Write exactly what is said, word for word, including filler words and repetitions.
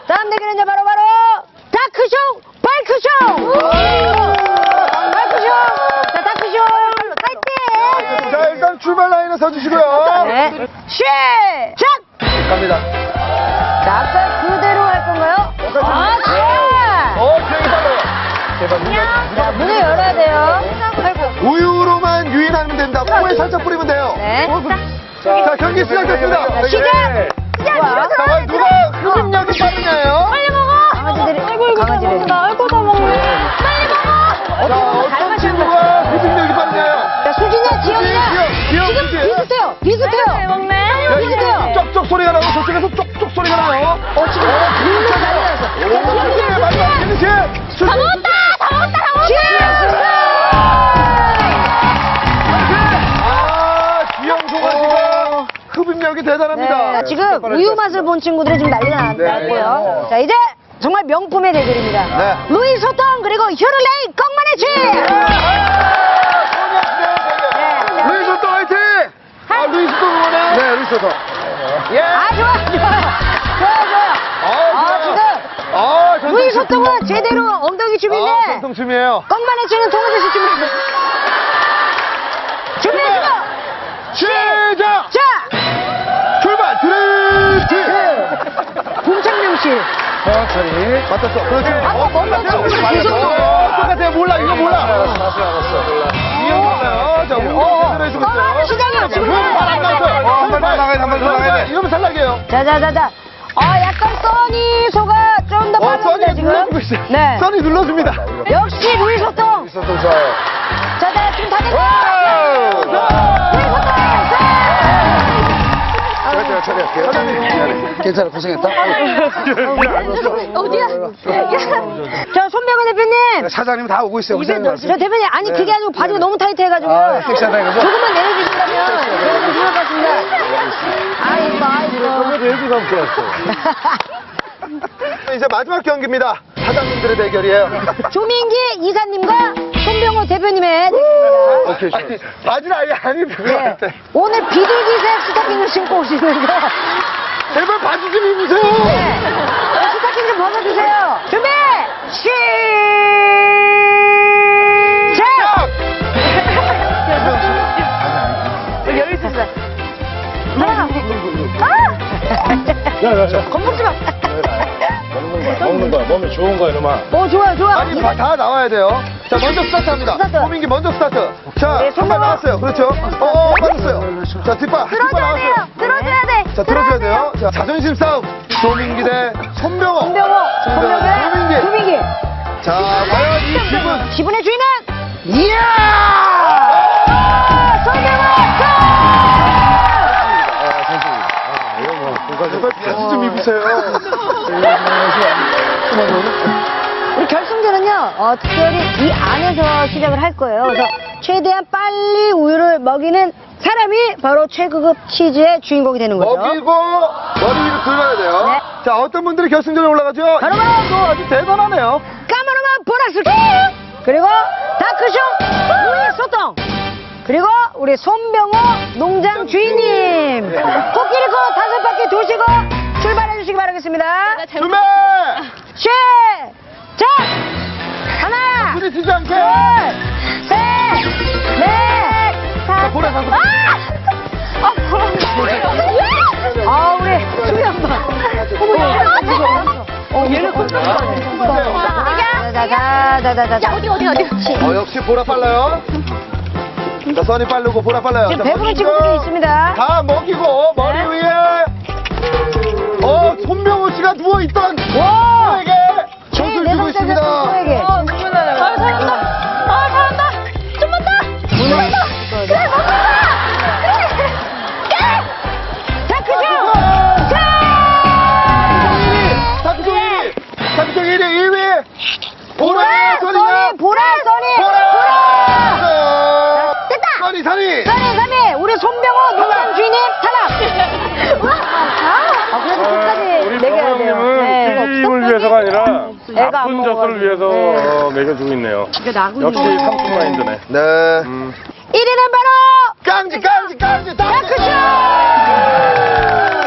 다음 대결은요, 바로, 바로, 다크쇼, 발크쇼! 발크쇼! 자, 다크쇼, 파이팅! 자, 일단 출발 라인에 서주시고요. 네. 시작! 갑니다. 자, 아까 그대로 할 건가요? 아, 자! 어, 비행이 빨라요. 제발 문 자, 문을 열어야 돼요. 아이고. 우유로만 유인하면 됩니다. 코에 살짝 뿌리면 돼요. 네. 자, 경기 시작됐습니다. 자, 시작! 시작! 자, 과연 누가 흡입력이 빠르냐요? 빨리 먹어! 강아지들이, 아이고, 이거 강아지들이. 아이고, 다 먹네. 빨리 먹어! 자, 어떤 친구가 흡입력이 빠르냐요? 자, 수진이야, 지영이야. 지영, 지금 수진. 비슷해요. 비슷해요. 야, 비슷해요. 쪽쪽 소리가 나고 저쪽에서 쪽쪽 소리가 나요. 어, 지금 눈을 잘 나서. 오, 수진, 마지막 피니시. 다 먹었다! 다 먹었다! 다 먹었다! 아, 지영 소가지가 흡입력이 대단합니다. 네, 지금 우유 맛을 본 친구들이 지금 난리가 네. 났고요. 자, 이제 정말 명품의 대결입니다. 네. 루이 소통 그리고 휴르레이 꺽만의 치! 루이 소통 화이팅! 아, 루이 소통 응원해. 네, 루이 소통. 예. 아, 좋아, 좋아. 좋아, 좋아. 아, 아, 지금 아, 전통 루이 춤. 소통은 제대로 엉덩이 아, 춤인데 전통 춤이에요. 꺽만의 치는 통화제시 춤입니다. 준비해주고! 시작! 자! 출발! 드레이트! 봉창명 씨. 천천히. 맞았어. 그렇지. 아까 어, 머리가 똑같아요. 조금 맞았어. 뒤집어. 어, 똑같아요. 몰라. 이거 몰라. 다시 알았어. 몰라. 이형 몰라요. 자, 운동 제대로 해주고 어, 있어요. 시작이에요. 지금 한 발 안 나왔어요. 한 발 나가야 돼. 한 발 나가야 돼. 이러면 탈락이에요. 자자자자. 어, 약간 써니 소가 좀 더 어, 써니 빠릅니다, 지금. 눌러주고 있어요. 네. 써니 눌러줍니다. 역시 루이 소통. 소통 좋아요. 자, 자, 지금 다 됐어. 와우! 루이 소통. 제가 제가 처리할게요. 괜찮아, 고생했다. 어디야? 저 손병호 대표님. 사장님 다 오고 있어요. 저 대표님, 아니, 그게 아니고 바지가 너무 타이트해가지고요. 아, 섹시하다 이거죠? 조금만 내려주신다면 제가 좀 좋을 것 같습니다. 아이고, 아이고. 얘기가 없어. 이제 마지막 경기입니다. 사장님들의 대결이에요. 조민기 이사님과 손병호 대표님의 대결입니다. 오케이, 아니, 바지는 아예 안 입고 네. 오늘 비둘기색 스타킹을 신고 오시는데. 제발 바지 좀 입으세요. 네. 스타킹 좀 벗어주세요. 준비! 시작! 여유 있었어. 하나. 아! 야, 야, 야. 겁먹지 마. 먹는 거야. 몸에 좋은 거야, 이놈아. 오, 좋아요, 좋아. 아니, 다, 다 나와야 돼요. 자, 먼저 스타트합니다. 스타트. 호민기 먼저 스타트. 자, 네, 한 발 손잡아. 나왔어요. 그렇죠? 어, 어, 맞았어요. 자, 뒷발, 뒷발 들어줘야 나왔어요. 돼요. 들어줘야 돼. 자, 들어줘야 돼요. 자, 자존심 싸움. 조민기 대 손병호. 손병호, 손병호 대 조민기. 조민기. 자, 과연 이 기분. 기분의 주인은 이야! 손병호! 제발 바지 좀 입으세요. 우리 결승전은요, 어, 특별히 이 안에서 시작을 할 거예요. 그래서 최대한 빨리 우유를 먹이는 사람이 바로 최고급 치즈의 주인공이 되는 거죠. 먹이고 머리 위로 들어야 돼요. 네. 자, 어떤 분들이 결승전에 올라가죠? 바로 바로 또 아주 대단하네요. 까마르만 보너스 킥! 그리고 다크쇼 우유 소통! 그리고 우리 손병호 농장 주인님! 코끼리 코 다섯 바퀴 도시고 출발해 주시기 바라겠습니다. 준비! 시작! 하나, 눈이 튀지 않게. 둘, 셋, 넷, 다섯. 보라, 다섯. 아! 아, 보라. 아, 우리 수미 엄마. 어머, 어, 얘는 콘서트. 자자자자자자. 어디, 어디, 어디. 어, 역시 보라 빨라요. 자, 선이 빠르고 보라 빨라요. 지금 자, 배부른 먹이고. 친구들이 있습니다. 다 먹이고 머리 네. 위에 어 손병호 씨가 누워 있던 와! 에게 젖을 네 주고 살짜리 있습니다. 친구에게. 아, 눈물 나요. 아, 잘한다. 아, 잘한다. 좀만 더. 좀만 더. 그래, 먹는다. 그래. 자, 그죠? 자! 다크쪽 일 위! 다크쪽 일 위! 일 위! 보라! 보라, 선이가! 선이, 보라, 선이, 보라! 됐다! 선이, 선이! 선이, 선이, 우리 손병호 농장 주인님 탈락! 아, 그래도 끝까지 우리 먹여야 돼요. 형님은 네. 튀김을 위해서가 아니라 애가 안 나쁜 젖을 먹어가지고. 위해서 네. 어, 먹여주고 있네요. 진짜 나군요. 역시 삼촌 마인드네. 네. 음. 일 위는 바로 깡지, 깡지, 깡지, 깡지! 다크쇼!